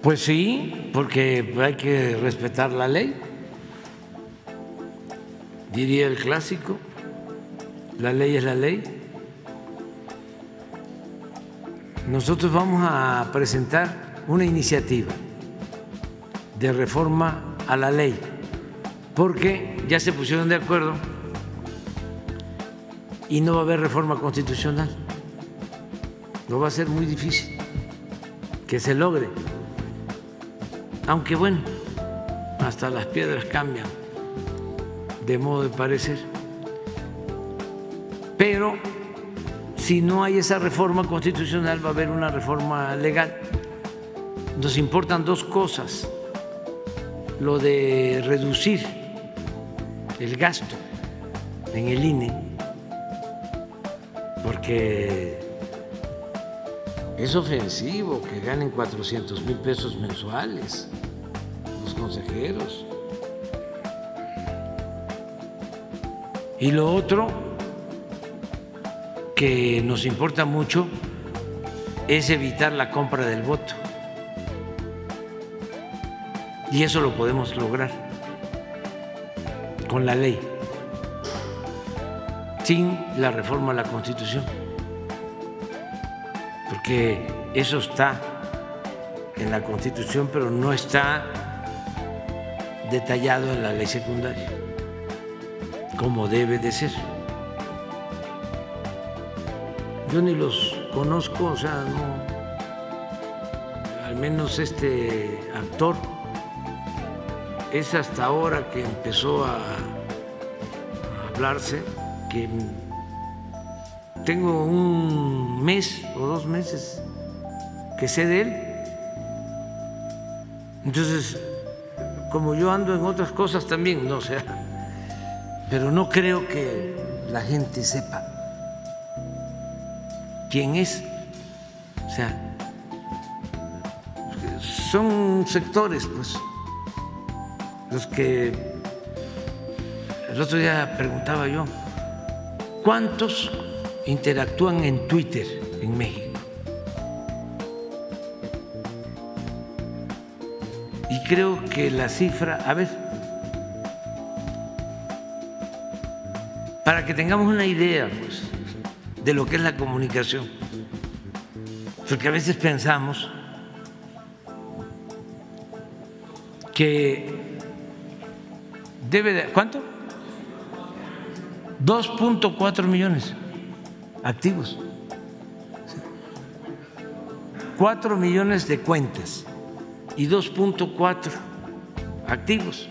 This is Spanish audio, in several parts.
Pues sí, porque hay que respetar la ley, diría el clásico, la ley es la ley. Nosotros vamos a presentar una iniciativa de reforma a la ley, porque ya se pusieron de acuerdo y no va a haber reforma constitucional. No va a ser muy difícil que se logre. Aunque bueno, hasta las piedras cambian de modo de parecer. Pero si no hay esa reforma constitucional, va a haber una reforma legal. Nos importan dos cosas: lo de reducir el gasto en el INE, porque es ofensivo que ganen 400,000 pesos mensuales los consejeros. Y lo otro que nos importa mucho es evitar la compra del voto. Y eso lo podemos lograr con la ley, sin la reforma a la Constitución, porque eso está en la Constitución, pero no está detallado en la ley secundaria, como debe de ser. Yo ni los conozco, o sea, no, al menos este actor es hasta ahora que empezó a hablarse, que tengo un mes o 2 meses que sé de él. Entonces, como yo ando en otras cosas también, no sé, pero no creo que la gente sepa quién es. O sea, son sectores, pues, los que el otro día preguntaba yo, ¿cuántos interactúan en Twitter en México? Y creo que la cifra, a ver, para que tengamos una idea, pues, de lo que es la comunicación, porque a veces pensamos que debe de, ¿cuánto? 2.4 millones activos, 4 millones de cuentas y 2.4 activos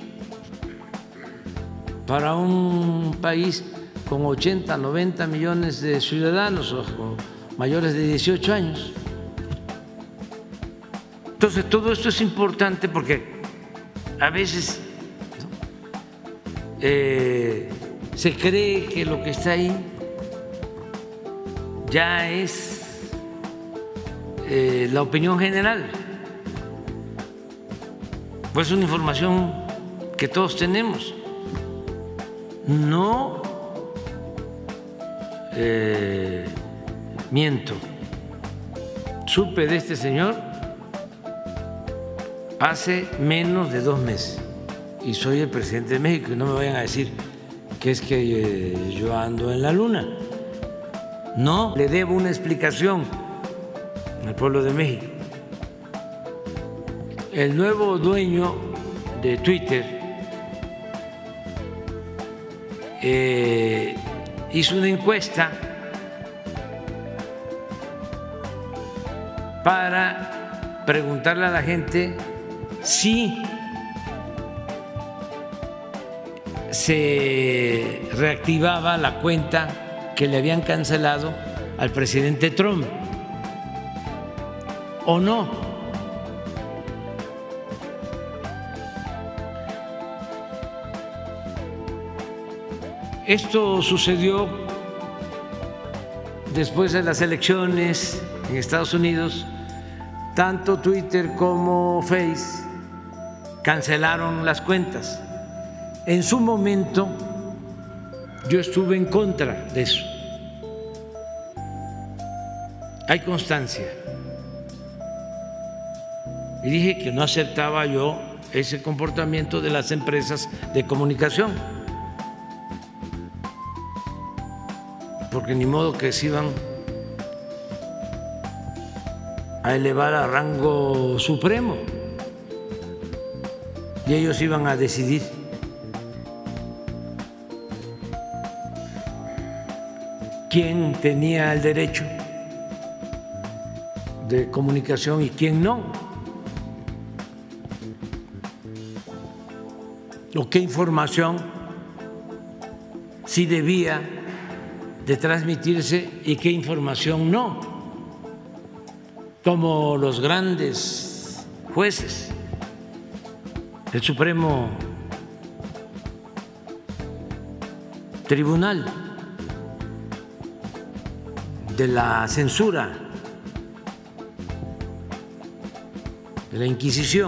para un país con 80, 90 millones de ciudadanos o mayores de 18 años. Entonces, todo esto es importante porque a veces se cree que lo que está ahí ya es la opinión general. Pues es una información que todos tenemos. No miento. Supe de este señor hace menos de 2 meses y soy el presidente de México, y no me vayan a decir que es que yo ando en la luna. No, le debo una explicación al pueblo de México. El nuevo dueño de Twitter hizo una encuesta para preguntarle a la gente si se reactivaba la cuenta que le habían cancelado al presidente Trump o no. Esto sucedió después de las elecciones en Estados Unidos. Tanto Twitter como Face cancelaron las cuentas. En su momento yo estuve en contra de eso. Hay constancia. y dije que no aceptaba yo ese comportamiento de las empresas de comunicación, porque ni modo que se iban a elevar a rango supremo y ellos iban a decidir quién tenía el derecho de comunicación y quién no, o qué información sí debía de transmitirse y qué información no, como los grandes jueces, el Supremo Tribunal de la censura, de la Inquisición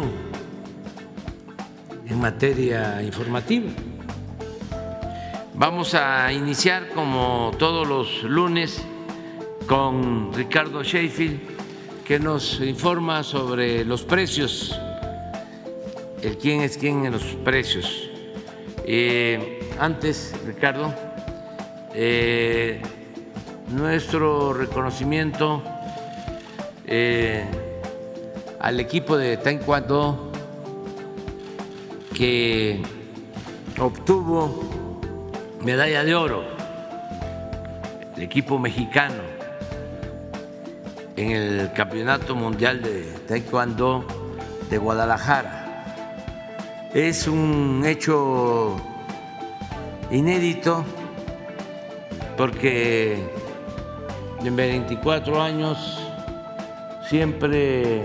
en materia informativa. Vamos a iniciar como todos los lunes con Ricardo Sheffield, que nos informa sobre los precios, el quién es quién en los precios. Antes, Ricardo, nuestro reconocimiento al equipo de Taekwondo que obtuvo medalla de oro, el equipo mexicano en el Campeonato Mundial de Taekwondo de Guadalajara. Es un hecho inédito porque en 24 años siempre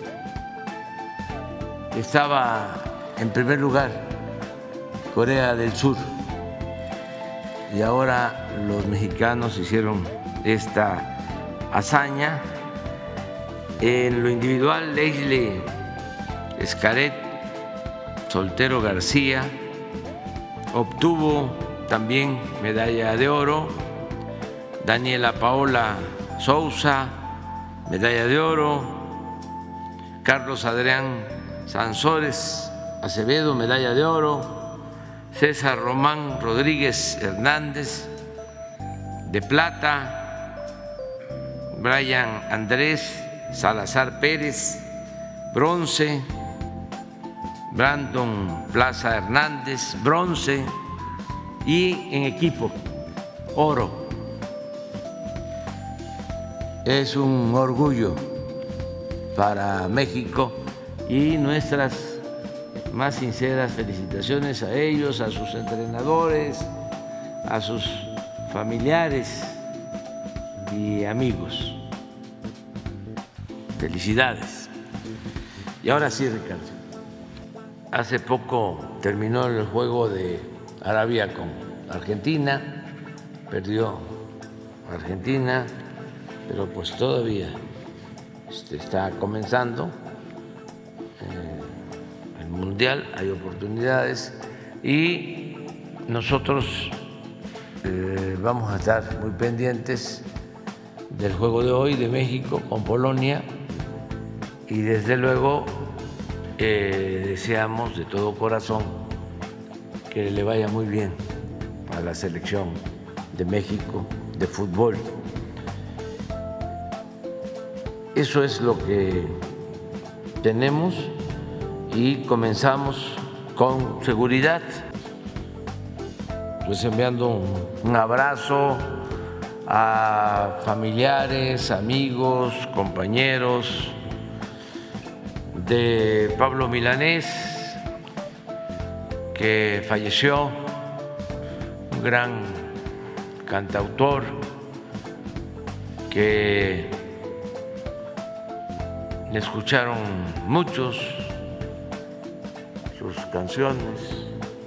estaba en primer lugar Corea del Sur y ahora los mexicanos hicieron esta hazaña. En lo individual, Leslie Escaret Soltero García obtuvo también medalla de oro, Daniela Paola Sousa, medalla de oro, Carlos Adrián Sansores Acevedo, medalla de oro, César Román Rodríguez Hernández, de plata, Brian Andrés Salazar Pérez, bronce, Brandon Plaza Hernández, bronce, y en equipo, oro. Es un orgullo para México y nuestras más sinceras felicitaciones a ellos, a sus entrenadores, a sus familiares y amigos. Felicidades. Y ahora sí, Ricardo, hace poco terminó el juego de Arabia con Argentina, perdió Argentina, pero pues todavía está comenzando el Mundial, hay oportunidades y nosotros vamos a estar muy pendientes del juego de hoy de México con Polonia y desde luego deseamos de todo corazón que le vaya muy bien a la selección de México de fútbol. Eso es lo que tenemos y comenzamos con seguridad, pues enviando un abrazo a familiares, amigos, compañeros de Pablo Milanés, que falleció, un gran cantautor que escucharon muchos sus canciones,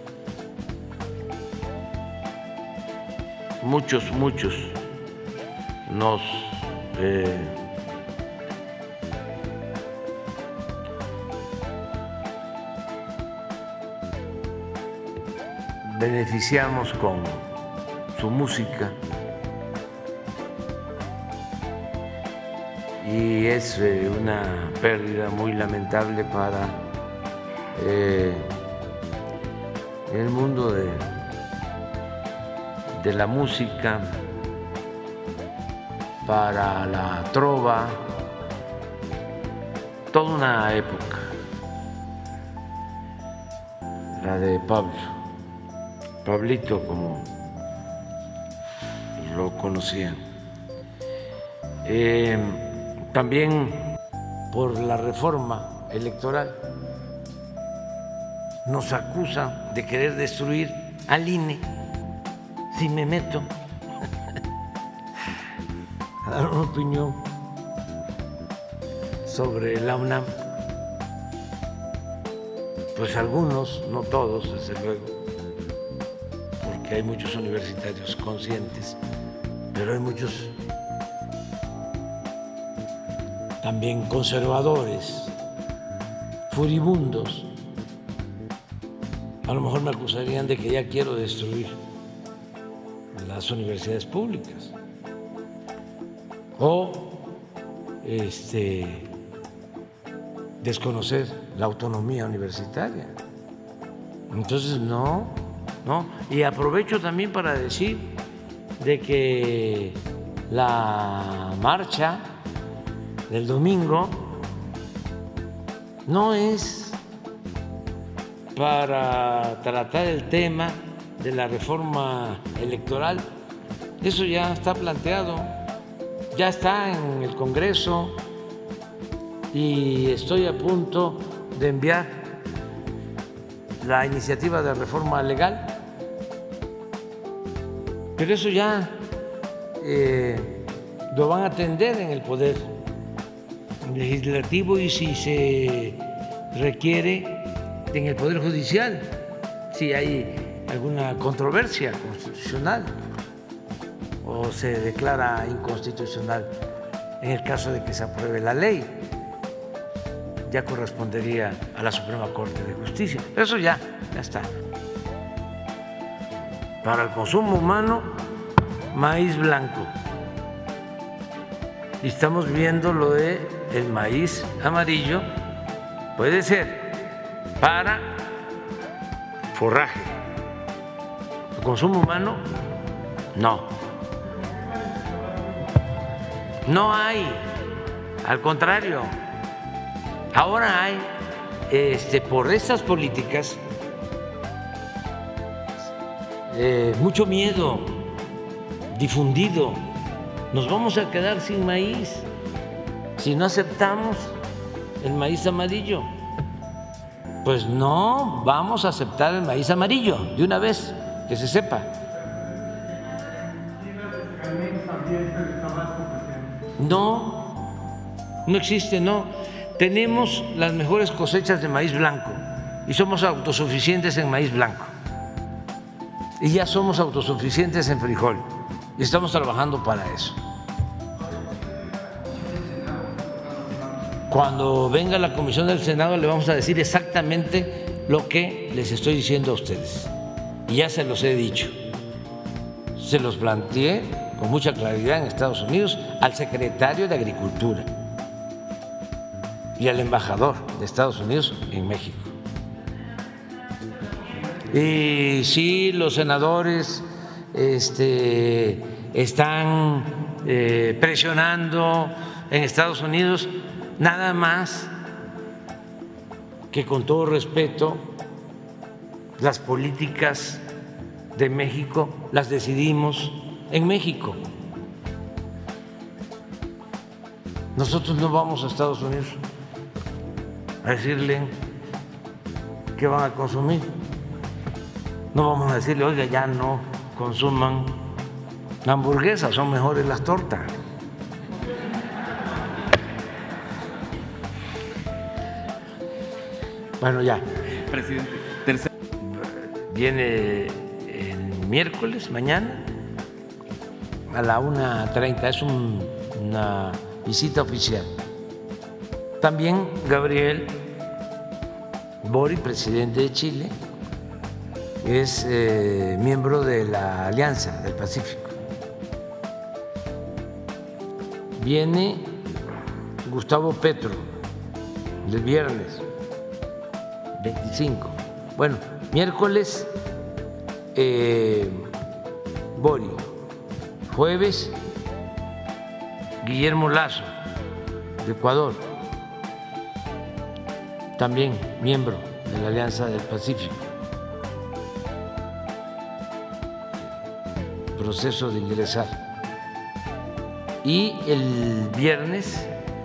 muchos nos beneficiamos con su música y es una pérdida muy lamentable para el mundo de la música, para la trova, toda una época, la de Pablito, como lo conocían. También por la reforma electoral nos acusan de querer destruir al INE. Si me meto a dar una opinión sobre la UNAM, pues algunos, no todos desde luego, porque hay muchos universitarios conscientes, pero hay muchos también conservadores, furibundos. A lo mejor me acusarían de que ya quiero destruir las universidades públicas o desconocer la autonomía universitaria. Entonces no. Y aprovecho también para decir de que la marcha del domingo no es para tratar el tema de la reforma electoral. Eso ya está planteado, ya está en el Congreso y estoy a punto de enviar la iniciativa de reforma legal. Pero eso ya lo van a atender en el Poder Legislativo y si se requiere en el Poder Judicial, si hay alguna controversia constitucional o se declara inconstitucional en el caso de que se apruebe la ley, ya correspondería a la Suprema Corte de Justicia. Eso ya está. Para el consumo humano, maíz blanco. Y estamos viendo lo de el maíz amarillo, puede ser para forraje. El consumo humano, no. No hay, al contrario. Ahora hay, por estas políticas, mucho miedo difundido. Nos vamos a quedar sin maíz si no aceptamos el maíz amarillo. Pues no vamos a aceptar el maíz amarillo de una vez, que se sepa. No existe, no. Tenemos las mejores cosechas de maíz blanco y somos autosuficientes en maíz blanco. Y ya somos autosuficientes en frijol y estamos trabajando para eso. Cuando venga la comisión del Senado le vamos a decir exactamente lo que les estoy diciendo a ustedes. Y ya se los he dicho. Se los planteé con mucha claridad en Estados Unidos al secretario de Agricultura y al embajador de Estados Unidos en México. Y sí, los senadores están presionando en Estados Unidos, nada más que con todo respeto, las políticas de México las decidimos en México. Nosotros no vamos a Estados Unidos a decirle qué van a consumir. No vamos a decirle, oiga, ya no consuman hamburguesas, son mejores las tortas. Bueno, ya. Presidente, viene el miércoles, mañana, a la 1:30. Es una visita oficial. También Gabriel Boric, presidente de Chile, es miembro de la Alianza del Pacífico. Viene Gustavo Petro, el viernes 25. Bueno, miércoles Bori, jueves Guillermo Lasso, de Ecuador, también miembro de la Alianza del Pacífico, proceso de ingresar. Y el viernes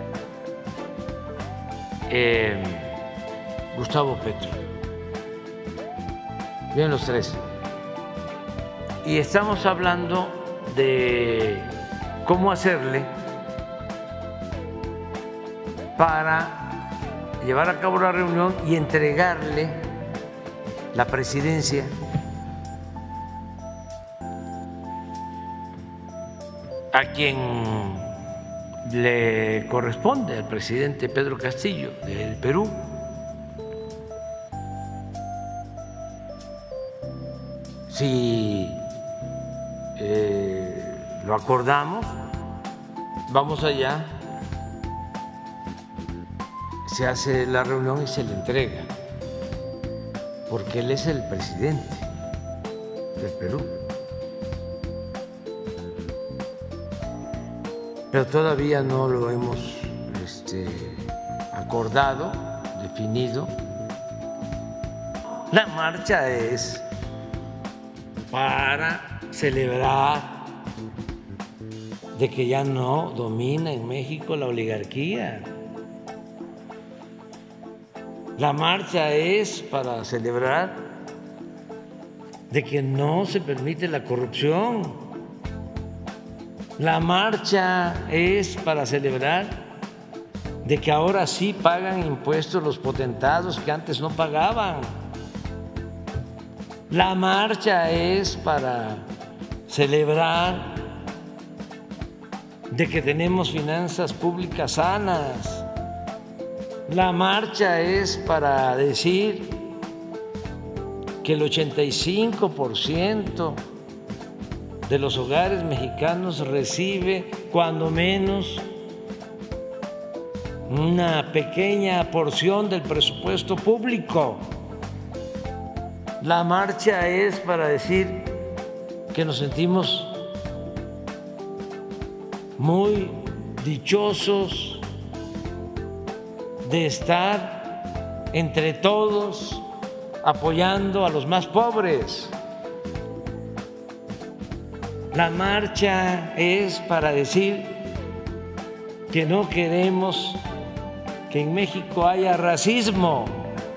Gustavo Petro. Bien, los tres. Y estamos hablando de cómo hacerle para llevar a cabo la reunión y entregarle la presidencia a quien le corresponde, al presidente Pedro Castillo del Perú. Si lo acordamos, vamos allá, se hace la reunión y se le entrega, porque él es el presidente del Perú. Pero todavía no lo hemos acordado, definido. La marcha es para celebrar de que ya no domina en México la oligarquía. La marcha es para celebrar de que no se permite la corrupción. La marcha es para celebrar de que ahora sí pagan impuestos los potentados que antes no pagaban. La marcha es para celebrar de que tenemos finanzas públicas sanas. La marcha es para decir que el 85% de los hogares mexicanos recibe cuando menos una pequeña porción del presupuesto público. La marcha es para decir que nos sentimos muy dichosos de estar entre todos apoyando a los más pobres. La marcha es para decir que no queremos que en México haya racismo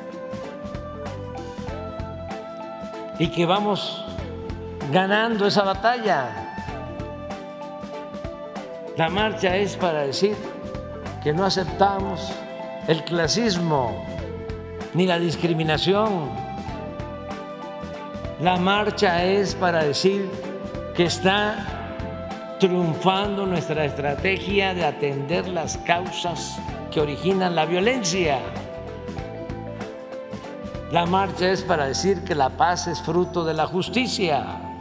y que vamos ganando esa batalla. La marcha es para decir que no aceptamos el clasismo ni la discriminación. La marcha es para decir que está triunfando nuestra estrategia de atender las causas que originan la violencia. La marcha es para decir que la paz es fruto de la justicia.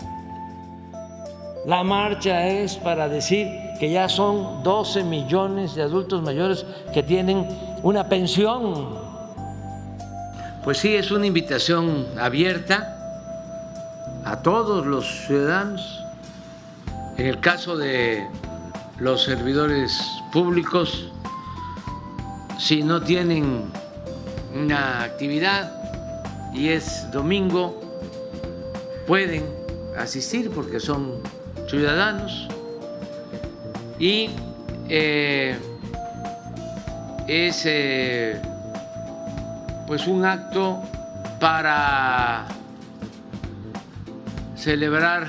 La marcha es para decir que ya son 12 millones de adultos mayores que tienen una pensión. Pues sí, es una invitación abierta a todos los ciudadanos. En el caso de los servidores públicos, si no tienen una actividad y es domingo, pueden asistir porque son ciudadanos y es pues un acto para celebrar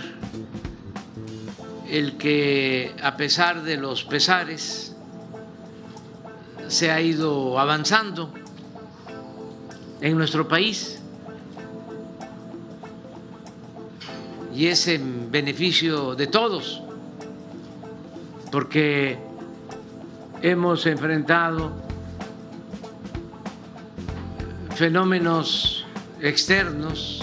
el que, a pesar de los pesares, se ha ido avanzando en nuestro país y es en beneficio de todos, porque hemos enfrentado fenómenos externos.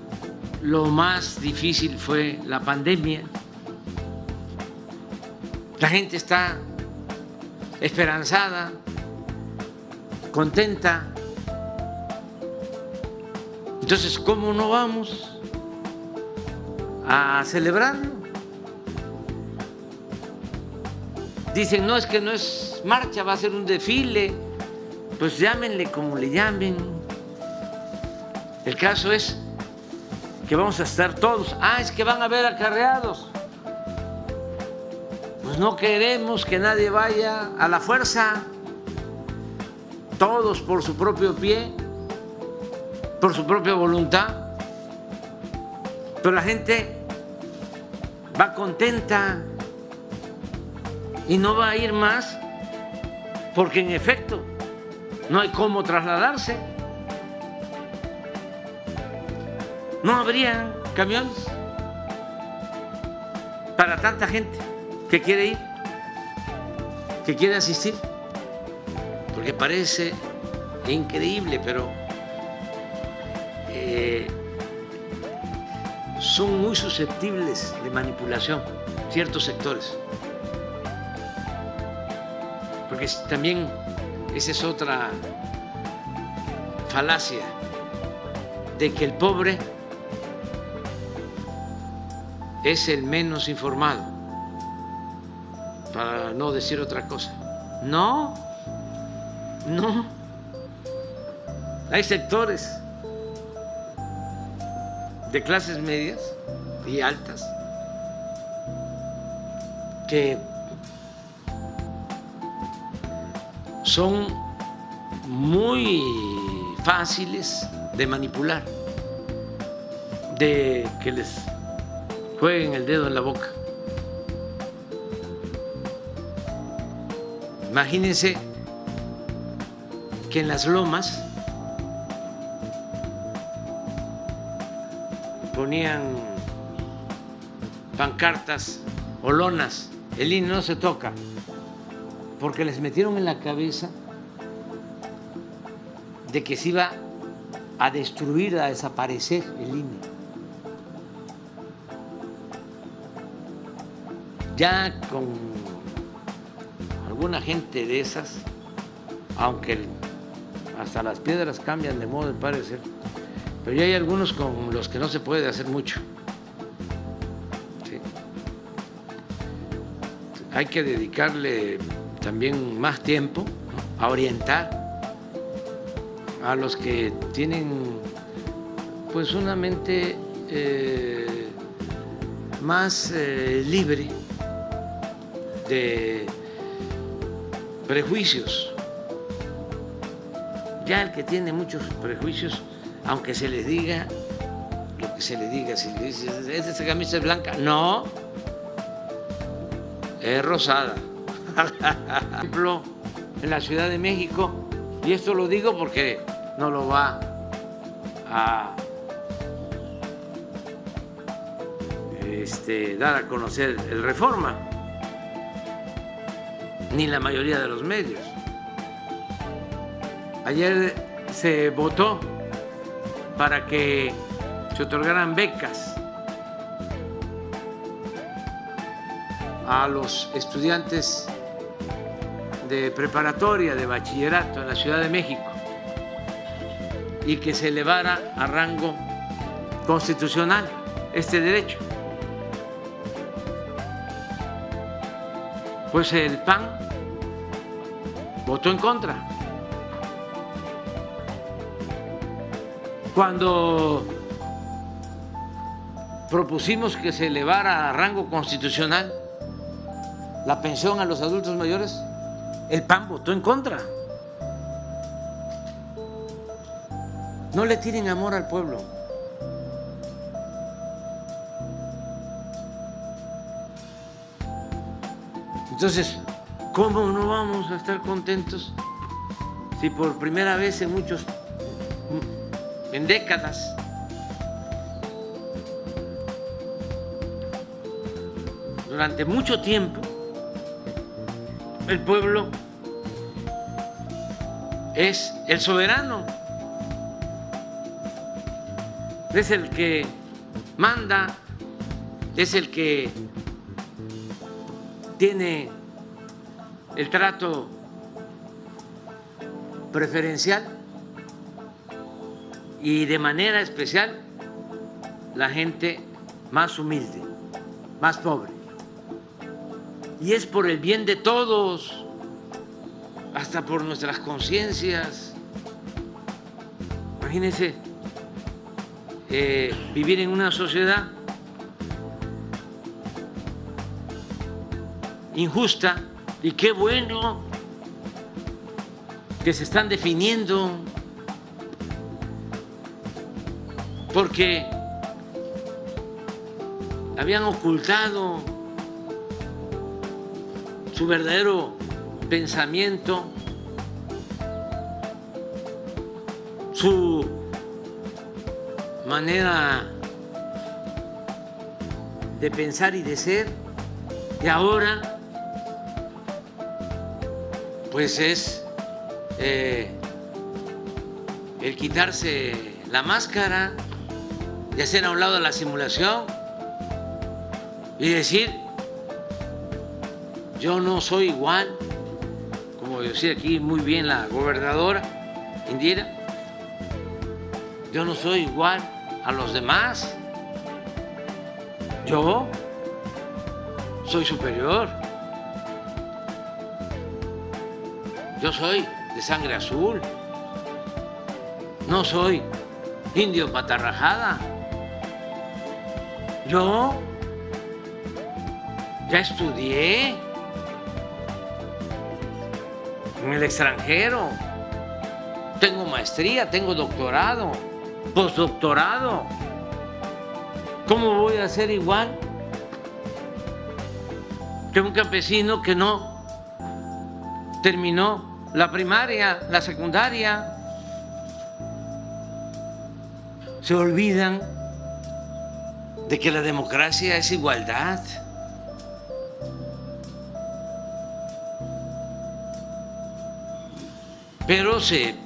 Lo más difícil fue la pandemia, La gente está esperanzada, contenta. Entonces, ¿cómo no vamos a celebrarlo? Dicen, no, es que no es marcha, va a ser un desfile. Pues llámenle como le llamen. El caso es que vamos a estar todos. Ah, es que van a haber acarreados. Pues no queremos que nadie vaya a la fuerza. Todos por su propio pie, por su propia voluntad. Pero la gente va contenta y no va a ir más porque en efecto no hay cómo trasladarse. No habría camiones para tanta gente que quiere ir, que quiere asistir, porque parece increíble, pero son muy susceptibles de manipulación ciertos sectores. Porque también esa es otra falacia, de que el pobre es el menos informado, para no decir otra cosa. No, no. Hay sectores de clases medias y altas que son muy fáciles de manipular, de que les jueguen el dedo en la boca. Imagínense que en las lomas ponían pancartas o lonas, el INE no se toca, porque les metieron en la cabeza de que se iba a destruir, a desaparecer el INE. Ya con alguna gente de esas, aunque hasta las piedras cambian de modo de parecer, pero ya hay algunos con los que no se puede hacer mucho. ¿Sí? Hay que dedicarle también más tiempo, ¿no?, a orientar a los que tienen pues una mente más libre de prejuicios. Ya el que tiene muchos prejuicios, aunque se les diga lo que se le diga, si le dices, esta camisa es blanca, no, es rosada. Por ejemplo, en la Ciudad de México, y esto lo digo porque no lo va a dar a conocer el Reforma, ni la mayoría de los medios. Ayer se votó para que se otorgaran becas a los estudiantes de preparatoria, de bachillerato en la Ciudad de México, y que se elevara a rango constitucional este derecho. Pues el PAN votó en contra. Cuando propusimos que se elevara a rango constitucional la pensión a los adultos mayores, el PAN votó en contra. No le tienen amor al pueblo. Entonces, ¿cómo no vamos a estar contentos si por primera vez en décadas, durante mucho tiempo, el pueblo es el soberano, es el que manda, es el que tiene el trato preferencial y de manera especial la gente más humilde, más pobre. Y es por el bien de todos, hasta por nuestras conciencias. Imagínense vivir en una sociedad injusta, y qué bueno que se están definiendo, porque habían ocultado su verdadero pensamiento, su manera de pensar y de ser, y ahora pues es el quitarse la máscara y hacer a un lado la simulación y decir: yo no soy igual, como decía aquí muy bien la gobernadora Indira, yo no soy igual a los demás, yo soy superior, yo soy de sangre azul, no soy indio patarrajada, yo ya estudié en el extranjero, tengo maestría, tengo doctorado, postdoctorado. ¿Cómo voy a ser igual que un campesino que no terminó la primaria, la secundaria? Se olvidan de que la democracia es igualdad. Pero se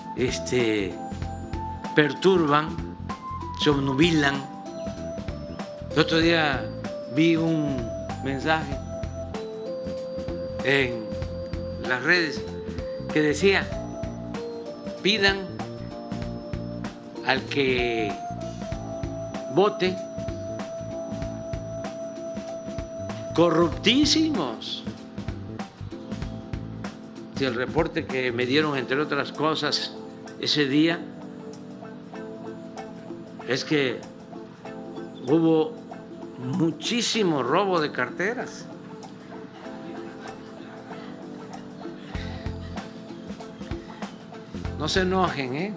perturban, se obnubilan. El otro día vi un mensaje en las redes que decía: pidan al que vote corruptísimos. Si el reporte que me dieron, entre otras cosas, ese día, es que hubo muchísimo robo de carteras. No se enojen, ¿eh?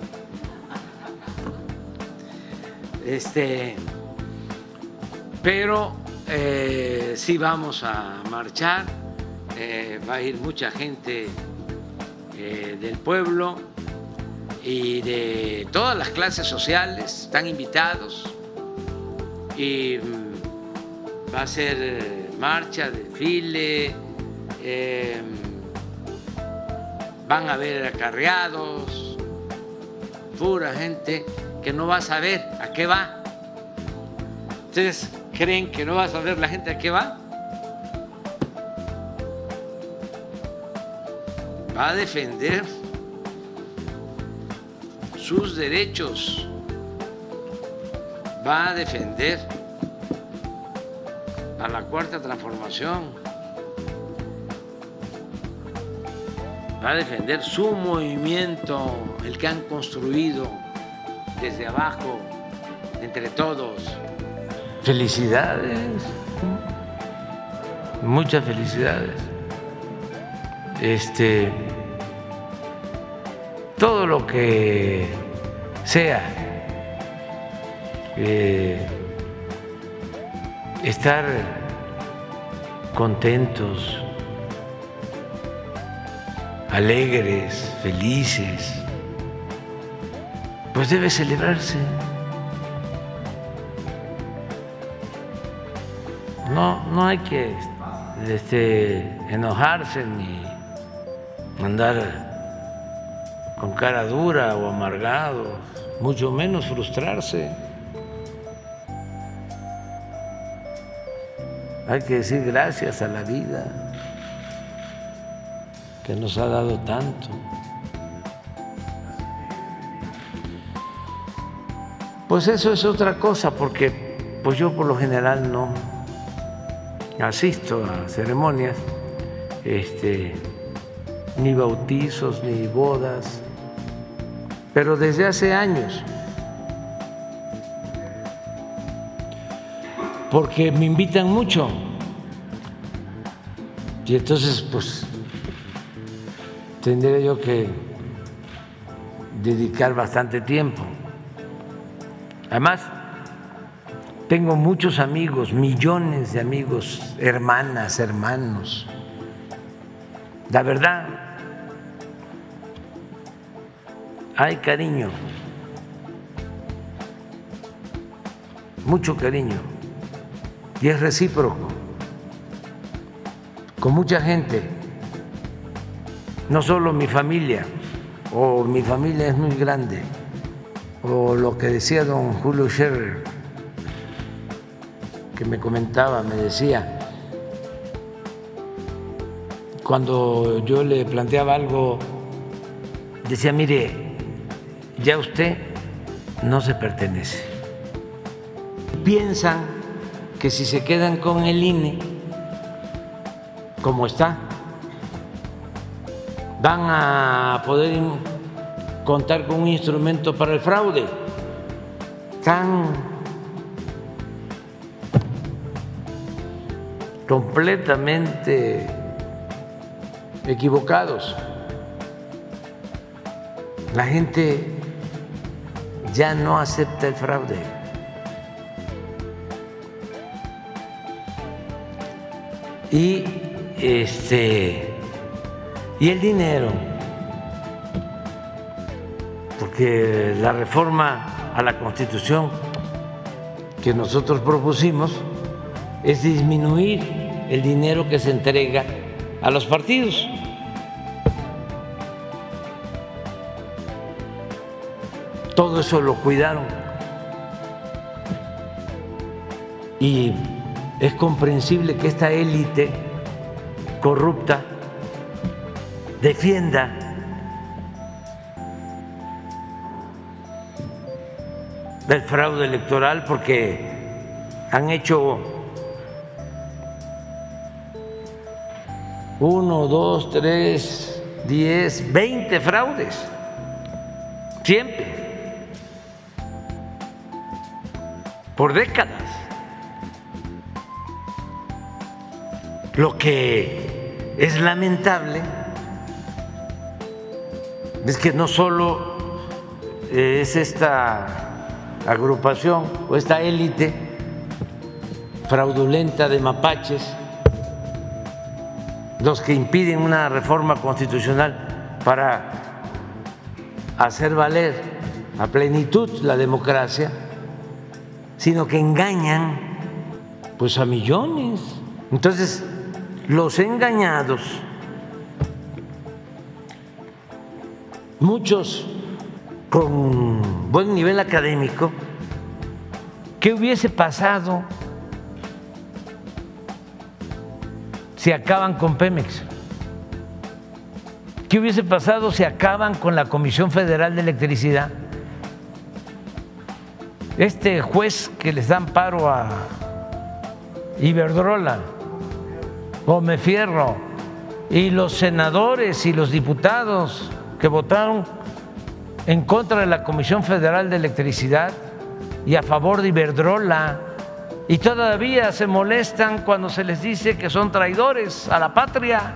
Pero sí vamos a marchar, va a ir mucha gente del pueblo y de todas las clases sociales, están invitados, y va a ser marcha, desfile, van a haber acarreados, pura gente que no va a saber a qué va. ¿Ustedes creen que no va a saber la gente a qué va? Va a defender sus derechos, va a defender a la Cuarta Transformación, va a defender su movimiento, el que han construido desde abajo, entre todos. Felicidades, muchas felicidades. Todo lo que sea estar contentos, alegres, felices, pues debe celebrarse. No hay que enojarse ni andar con cara dura o amargado, mucho menos frustrarse. hay que decir gracias a la vida que nos ha dado tanto. Pues eso es otra cosa, porque pues yo por lo general no asisto a ceremonias, ni bautizos, ni bodas, pero desde hace años, porque me invitan mucho y entonces pues tendría yo que dedicar bastante tiempo. Además, tengo muchos amigos, millones de amigos, hermanas, hermanos. La verdad, hay cariño, mucho cariño, y es recíproco, con mucha gente, no solo mi familia, o mi familia es muy grande, o lo que decía don Julio Scherer, que me comentaba, me decía, cuando yo le planteaba algo, decía, mire, ya usted no se pertenece. Piensan que si se quedan con el INE, como está, van a poder contar con un instrumento para el fraude. Están completamente equivocados. La gente ya no acepta el fraude. Y el dinero, porque la reforma a la Constitución que nosotros propusimos es disminuir el dinero que se entrega a los partidos. Todo eso lo cuidaron y es comprensible que esta élite corrupta defienda el fraude electoral, porque han hecho 1, 2, 3, 10, 20 fraudes, siempre, por décadas. Lo que es lamentable es que no solo es esta agrupación o esta élite fraudulenta de mapaches los que impiden una reforma constitucional para hacer valer a plenitud la democracia, sino que engañan pues a millones. Entonces, los engañados, muchos con buen nivel académico, ¿qué hubiese pasado si acaban con Pemex? ¿Qué hubiese pasado si acaban con la Comisión Federal de Electricidad? Este juez que les da amparo a Iberdrola, Gómez Fierro, y los senadores y los diputados que votaron en contra de la Comisión Federal de Electricidad y a favor de Iberdrola, y todavía se molestan cuando se les dice que son traidores a la patria.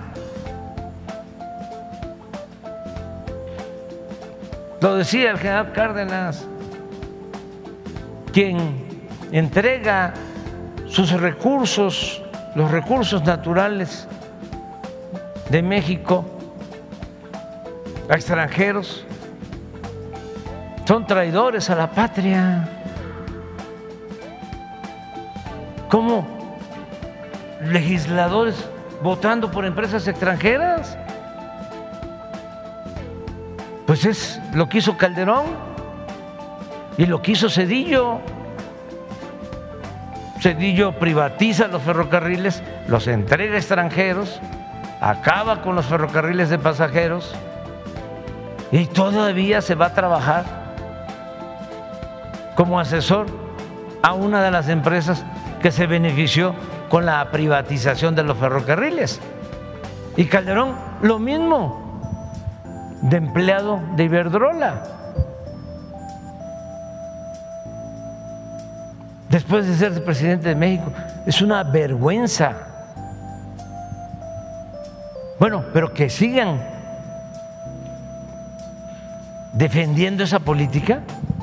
Lo decía el general Cárdenas, quien entrega sus recursos, los recursos naturales de México a extranjeros, son traidores a la patria. ¿Cómo legisladores votando por empresas extranjeras? Pues es lo que hizo Calderón y lo que hizo Zedillo. Cedillo privatiza los ferrocarriles, los entrega a extranjeros, acaba con los ferrocarriles de pasajeros y todavía se va a trabajar como asesor a una de las empresas que se benefició con la privatización de los ferrocarriles. Y Calderón, lo mismo, de empleado de Iberdrola. Después de ser presidente de México, es una vergüenza. Bueno, pero que sigan defendiendo esa política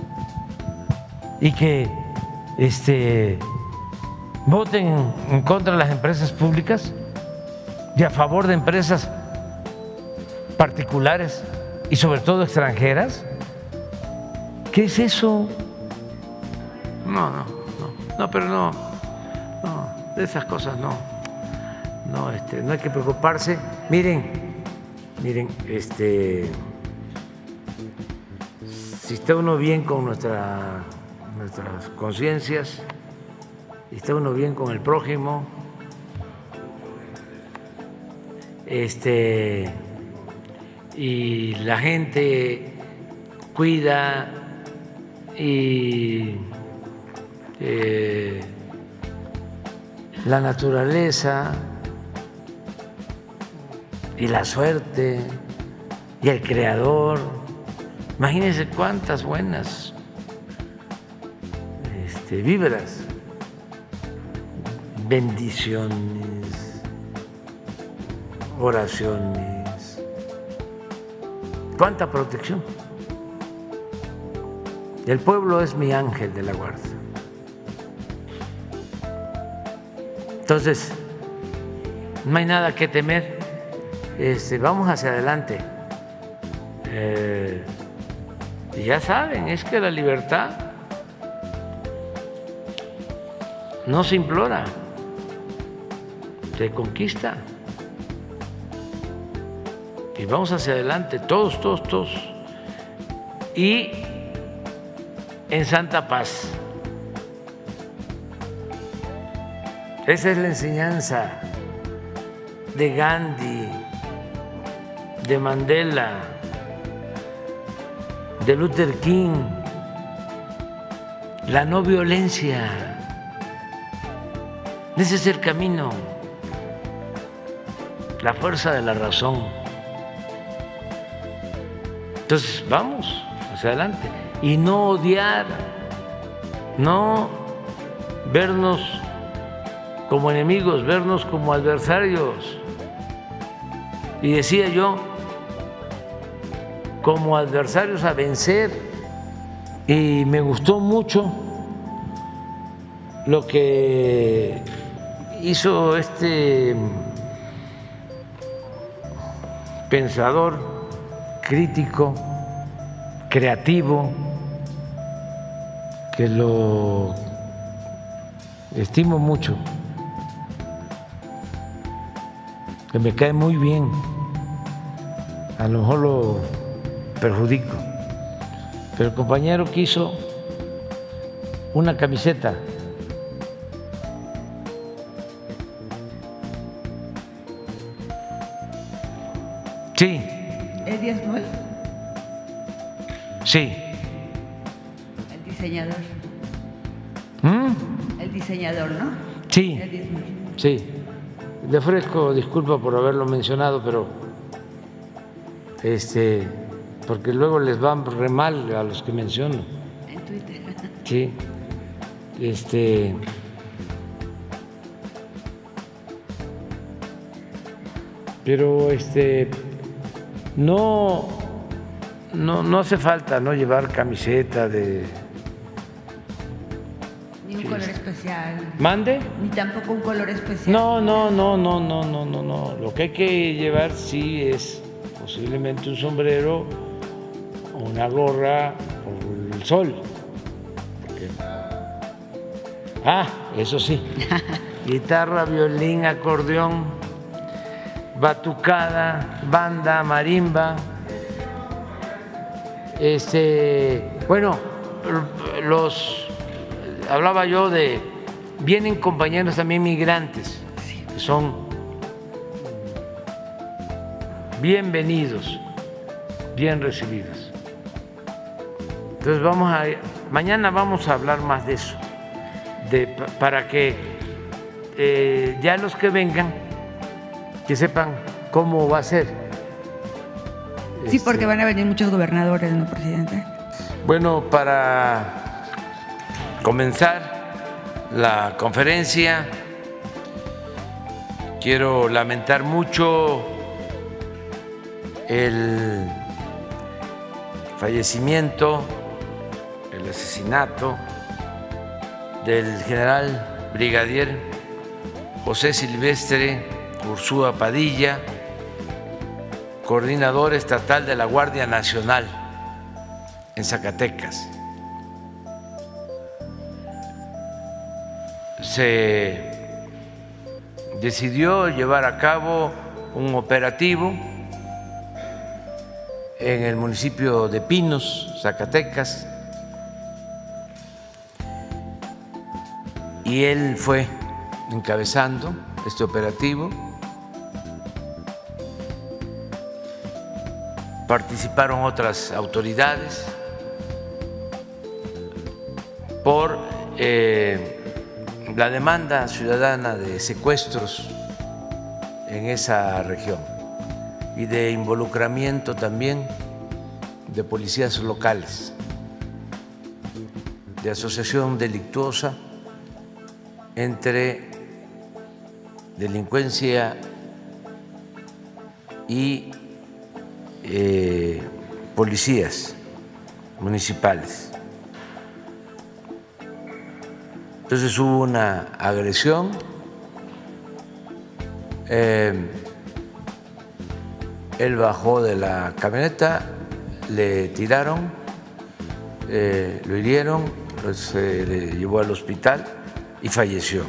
y que voten en contra de las empresas públicas y a favor de empresas particulares y sobre todo extranjeras. ¿Qué es eso? No, pero no, de esas cosas no hay que preocuparse. Miren, si está uno bien con nuestras conciencias, si está uno bien con el prójimo, y la gente cuida y la naturaleza y la suerte y el creador. Imagínense cuántas buenas víveras, bendiciones, oraciones, cuánta protección. El pueblo es mi ángel de la guarda. Entonces, no hay nada que temer. Vamos hacia adelante. Y ya saben, es que la libertad no se implora, se conquista. Y vamos hacia adelante, todos. Y en santa paz. Esa es la enseñanza de Gandhi, de Mandela, de Luther King, la no violencia. Ese es el camino, la fuerza de la razón. Entonces vamos hacia adelante y no odiar, no vernos como enemigos, vernos como adversarios. Y decía yo, como adversarios a vencer. Y me gustó mucho lo que hizo este pensador crítico, creativo, que lo estimo mucho, que me cae muy bien, a lo mejor lo perjudico, pero el compañero que hizo una camiseta sí. ¿Elías Moll? Sí. El diseñador. El diseñador, ¿no? Sí. Elías Moll. Sí. Le ofrezco disculpas por haberlo mencionado, pero porque luego les va re mal a los que menciono. En Twitter. Sí. Pero no hace falta no llevar camiseta de Ni un color especial. ¿Mande? Ni tampoco un color especial. No. Lo que hay que llevar sí es posiblemente un sombrero o una gorra por el sol. Eso sí. Guitarra, violín, acordeón, batucada, banda, marimba. Bueno, hablaba yo de vienen compañeros también migrantes, que son bienvenidos, bien recibidos. Entonces mañana vamos a hablar más de eso, para que ya los que vengan, que sepan cómo va a ser. Sí, porque van a venir muchos gobernadores, ¿no, presidente? Bueno, para comenzar la conferencia, quiero lamentar mucho el fallecimiento, el asesinato del general brigadier José Silvestre Ursúa Padilla, coordinador estatal de la Guardia Nacional en Zacatecas. Se decidió llevar a cabo un operativo en el municipio de Pinos, Zacatecas, y él fue encabezando este operativo. Participaron otras autoridades por la demanda ciudadana de secuestros en esa región y de involucramiento también de policías locales, de asociación delictuosa entre delincuencia y policías municipales. Entonces hubo una agresión, él bajó de la camioneta, le tiraron, lo hirieron, se le llevó al hospital y falleció.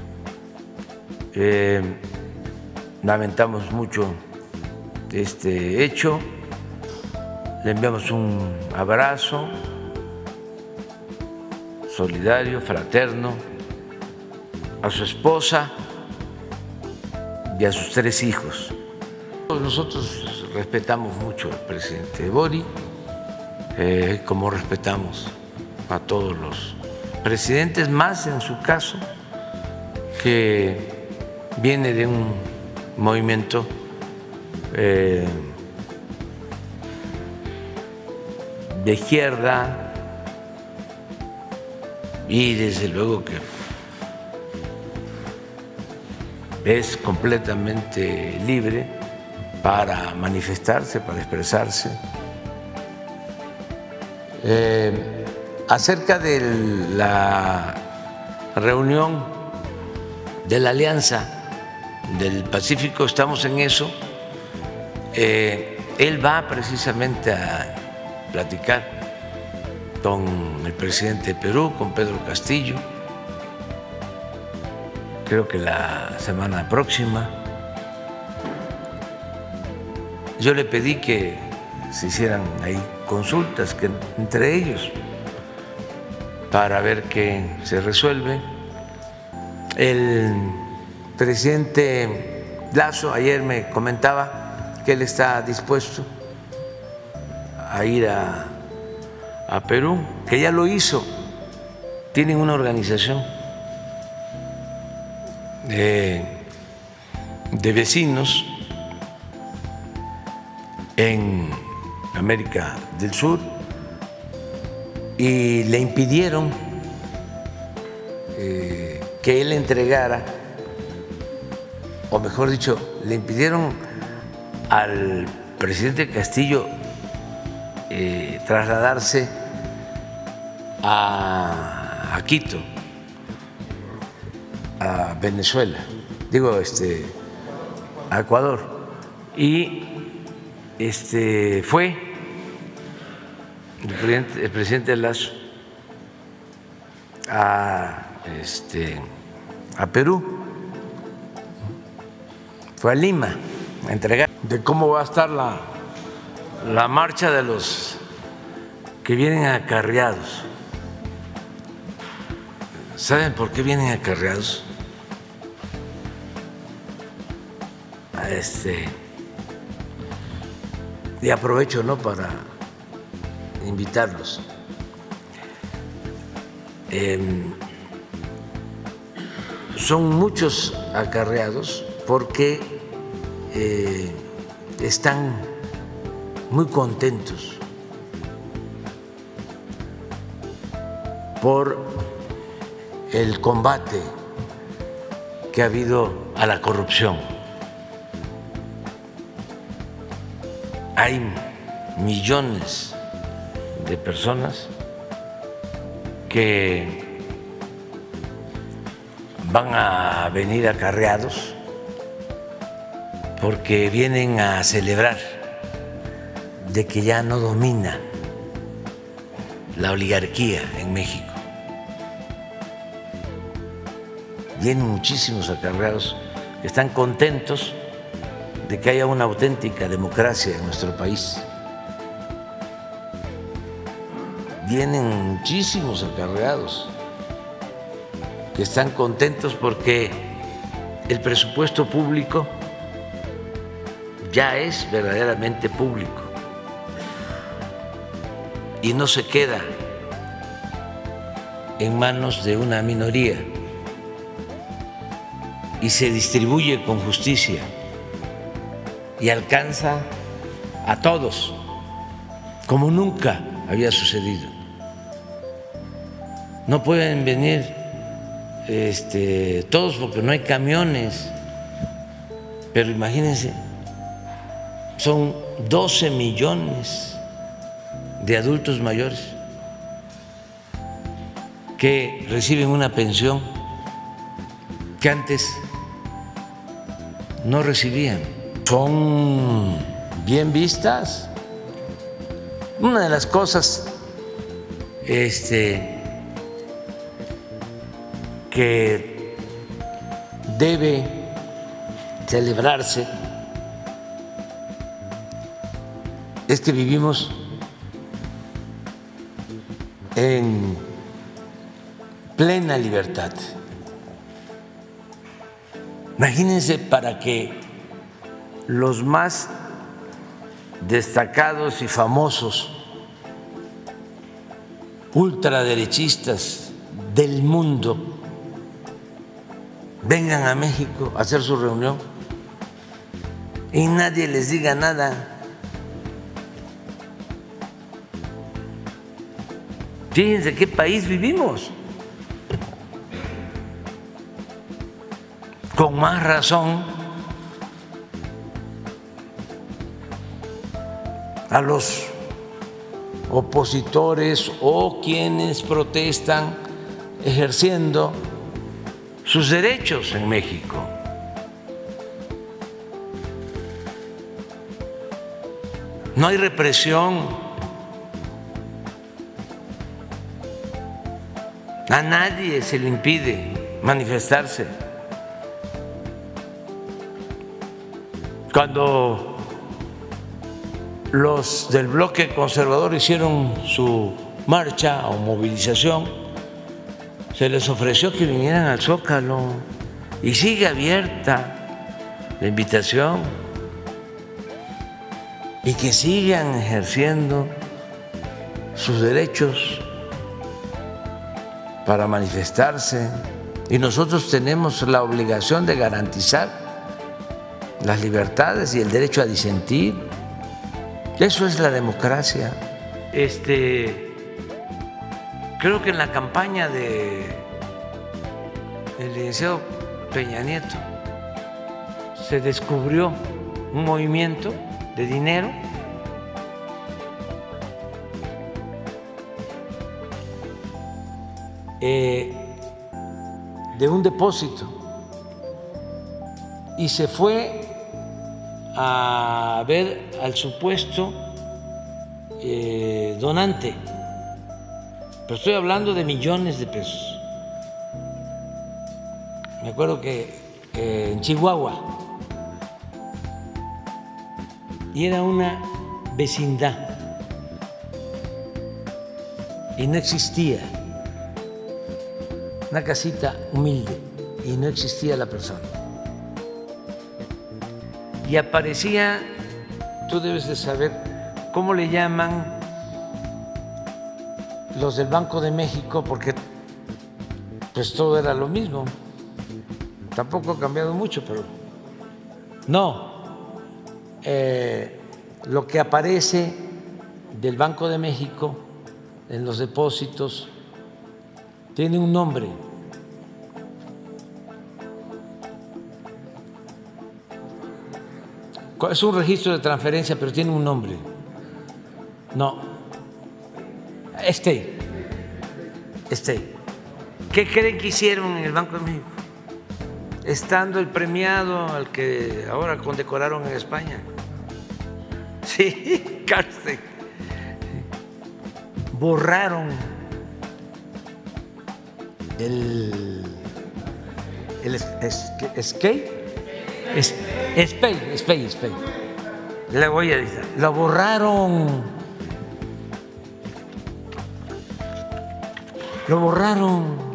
Lamentamos mucho este hecho, le enviamos un abrazo solidario, fraterno, a su esposa y a sus 3 hijos. Nosotros respetamos mucho al presidente Bori, como respetamos a todos los presidentes, más en su caso, que viene de un movimiento de izquierda, y desde luego que es completamente libre para manifestarse, para expresarse. Acerca de la reunión de la Alianza del Pacífico, estamos en eso. Él va precisamente a platicar con el presidente de Perú, con Pedro Castillo, creo que la semana próxima. Yo le pedí que se hicieran ahí consultas entre ellos para ver qué se resuelve. El presidente Lasso ayer me comentaba que él está dispuesto a ir a Perú, que ya lo hizo. Tienen una organización de vecinos en América del Sur y le impidieron que él entregara, o mejor dicho, le impidieron al presidente Castillo trasladarse a Quito, a Venezuela, a Ecuador, y fue el presidente Lasso a Perú, fue a Lima a entregar de cómo va a estar la marcha de los que vienen acarreados. ¿Saben por qué vienen acarreados? Y aprovecho, ¿no?, para invitarlos. Son muchos acarreados porque están muy contentos por el combate que ha habido a la corrupción. Hay millones de personas que van a venir acarreados porque vienen a celebrar de que ya no domina la oligarquía en México. Vienen muchísimos acarreados que están contentos de que haya una auténtica democracia en nuestro país. Vienen muchísimos acarreados que están contentos porque el presupuesto público ya es verdaderamente público y no se queda en manos de una minoría y se distribuye con justicia y alcanza a todos, como nunca había sucedido. No pueden venir todos porque no hay camiones, pero imagínense, son 12 millones de adultos mayores que reciben una pensión que antes no recibían. Son bien vistas. Una de las cosas que debe celebrarse es que vivimos en plena libertad. Imagínense, para que los más destacados y famosos ultraderechistas del mundo vengan a México a hacer su reunión y nadie les diga nada. Fíjense qué país vivimos. Con más razón, a los opositores o quienes protestan ejerciendo sus derechos en México. No hay represión. A nadie se le impide manifestarse. Cuando los del bloque conservador hicieron su marcha o movilización, se les ofreció que vinieran al Zócalo y sigue abierta la invitación y que sigan ejerciendo sus derechos para manifestarse, y nosotros tenemos la obligación de garantizar las libertades y el derecho a disentir. Eso es la democracia. Creo que en la campaña del licenciado Peña Nieto se descubrió un movimiento de dinero de un depósito y se fue a ver al supuesto donante, pero estoy hablando de millones de pesos. Me acuerdo que en Chihuahua, y era una vecindad y no existía una casita humilde y no existía la persona. Y aparecía, tú debes de saber cómo le llaman los del Banco de México, porque pues todo era lo mismo. Tampoco ha cambiado mucho, pero no. Lo que aparece del Banco de México en los depósitos tiene un nombre. Es un registro de transferencia, pero tiene un nombre. No. ¿Qué creen que hicieron en el Banco de México? Estando el premiado al que ahora condecoraron en España. Sí, Cárcel. Borraron el SPEI. Le voy a decir, lo borraron.